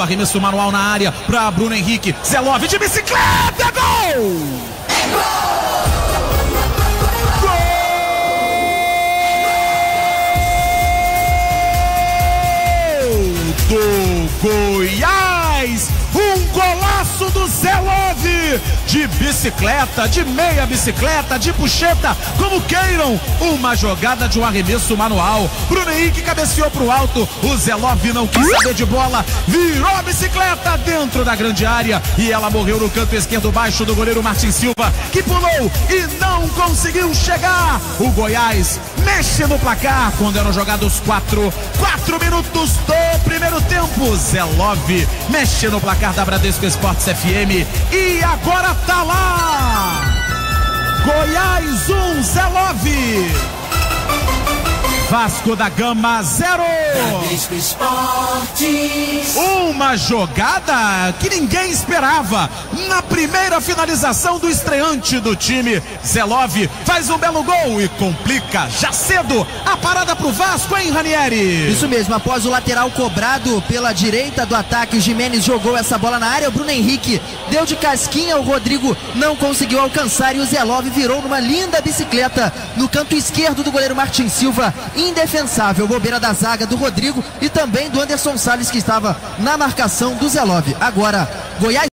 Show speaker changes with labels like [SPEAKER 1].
[SPEAKER 1] do arremesso manual na área para Bruno Henrique. Zelov de bicicleta, gol! Do Goiás, um golaço do Zelov de bicicleta, de meia bicicleta, de puxeta, como queiram, uma jogada de um arremesso manual. Bruno Henrique cabeceou pro alto, o Zelov não quis saber de bola, virou a bicicleta dentro da grande área e ela morreu no canto esquerdo baixo do goleiro Martin Silva, que pulou e não conseguiu chegar. O Goiás mexe no placar quando eram jogados 4 minutos do primeiro tempo. Zelov mexe no placar da Bradesco Esportes FM e agora tá lá. Goiás 1, Zelov. Vasco da Gama 0.
[SPEAKER 2] Bradesco Esportes.
[SPEAKER 1] Uma jogada que ninguém esperava. Na primeira finalização do estreante do time, Zelov faz um belo gol e complica já cedo a parada pro Vasco, hein, Ranieri?
[SPEAKER 3] Isso mesmo, após o lateral cobrado pela direita do ataque, o Gimenez jogou essa bola na área, o Bruno Henrique deu de casquinha, o Rodrigo não conseguiu alcançar e o Zelov virou numa linda bicicleta no canto esquerdo do goleiro Martin Silva. Indefensável, bobeira da zaga do Rodrigo e também do Anderson Salles, que estava na marcação do Zelov. Agora, Goiás